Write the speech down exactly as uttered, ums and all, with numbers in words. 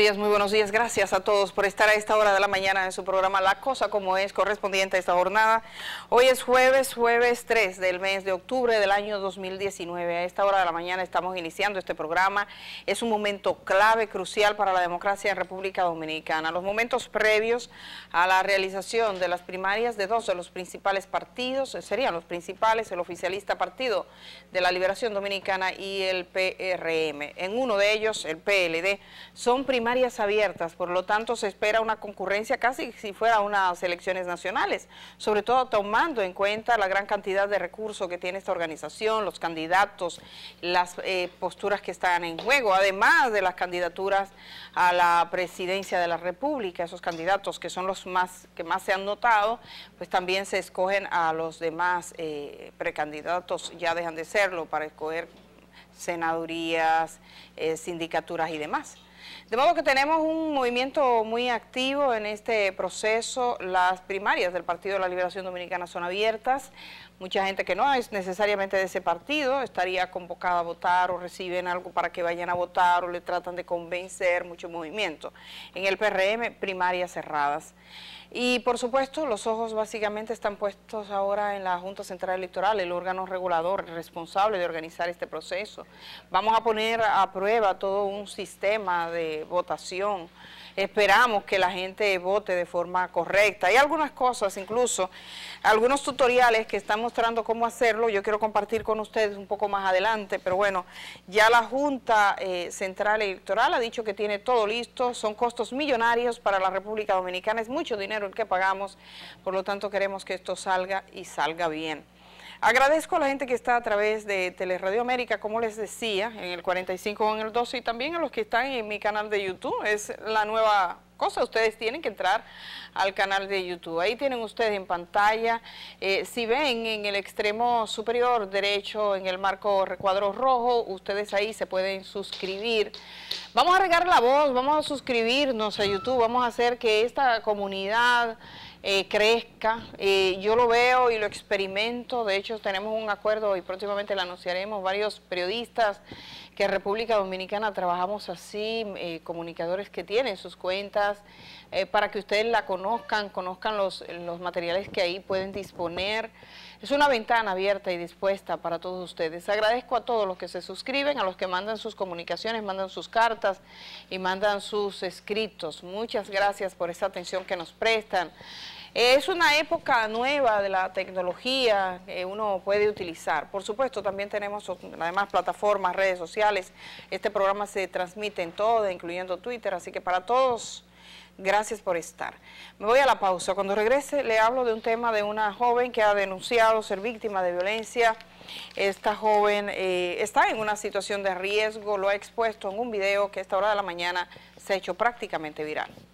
días, muy buenos días. Gracias a todos por estar a esta hora de la mañana en su programa La Cosa Como Es, correspondiente a esta jornada. Hoy es jueves, jueves tres del mes de octubre del año dos mil diecinueve. A esta hora de la mañana estamos iniciando este programa. Es un momento clave, crucial para la democracia en República Dominicana. Los momentos previos a la realización de las primarias de dos de los principales partidos, serían los principales, el oficialista Partido de la Liberación Dominicana y el P R M. En uno de ellos, el P L D, son primarias abiertas, por lo tanto se espera una concurrencia casi si fuera unas elecciones nacionales, sobre todo tomando en cuenta la gran cantidad de recursos que tiene esta organización, los candidatos, las eh, posturas que están en juego, además de las candidaturas a la presidencia de la República. Esos candidatos que son los más que más se han notado, pues también se escogen a los demás eh, precandidatos, ya dejan de serlo para escoger senadurías, eh, sindicaturas y demás. De modo que tenemos un movimiento muy activo en este proceso. Las primarias del Partido de la Liberación Dominicana son abiertas. Mucha gente que no es necesariamente de ese partido estaría convocada a votar o reciben algo para que vayan a votar o le tratan de convencer, mucho movimiento. En el P R M, primarias cerradas. Y por supuesto, los ojos básicamente están puestos ahora en la Junta Central Electoral, el órgano regulador responsable de organizar este proceso. Vamos a poner a prueba todo un sistema de votación. Esperamos que la gente vote de forma correcta. Hay algunas cosas, incluso algunos tutoriales que están mostrando cómo hacerlo. Yo quiero compartir con ustedes un poco más adelante, pero bueno, ya la Junta eh, Central Electoral ha dicho que tiene todo listo. Son costos millonarios para la República Dominicana, es mucho dinero el que pagamos, por lo tanto queremos que esto salga y salga bien. Agradezco a la gente que está a través de Teleradio América, como les decía, en el cuarenta y cinco o en el doce, y también a los que están en mi canal de YouTube. Es la nueva cosa, ustedes tienen que entrar al canal de YouTube. Ahí tienen ustedes en pantalla, eh, si ven en el extremo superior derecho, en el marco recuadro rojo, ustedes ahí se pueden suscribir. Vamos a regar la voz, vamos a suscribirnos a YouTube, vamos a hacer que esta comunidad Eh, crezca. Eh, yo lo veo y lo experimento. De hecho, tenemos un acuerdo y próximamente lo anunciaremos, varios periodistas que en República Dominicana trabajamos así, eh, comunicadores que tienen sus cuentas, eh, para que ustedes la conozcan, conozcan los, los materiales que ahí pueden disponer. Es una ventana abierta y dispuesta para todos ustedes. Agradezco a todos los que se suscriben, a los que mandan sus comunicaciones, mandan sus cartas y mandan sus escritos. Muchas gracias por esa atención que nos prestan. Es una época nueva de la tecnología que uno puede utilizar. Por supuesto, también tenemos además plataformas, redes sociales. Este programa se transmite en todo, incluyendo Twitter, así que para todos, gracias por estar. Me voy a la pausa. Cuando regrese le hablo de un tema de una joven que ha denunciado ser víctima de violencia. Esta joven eh, está en una situación de riesgo, lo ha expuesto en un video que a esta hora de la mañana se ha hecho prácticamente viral.